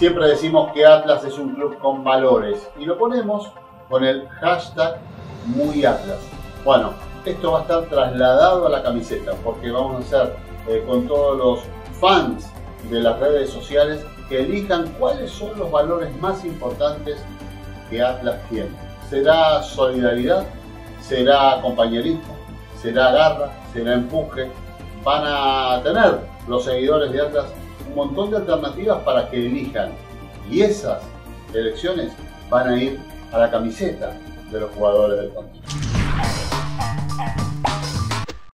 Siempre decimos que Atlas es un club con valores y lo ponemos con el hashtag MuyAtlas. Bueno, esto va a estar trasladado a la camiseta porque vamos a hacer con todos los fans de las redes sociales que elijan cuáles son los valores más importantes que Atlas tiene. ¿Será solidaridad? ¿Será compañerismo? ¿Será garra? ¿Será empuje? Van a tener los seguidores de Atlas un montón de alternativas para que elijan, y esas elecciones van a ir a la camiseta de los jugadores del campo.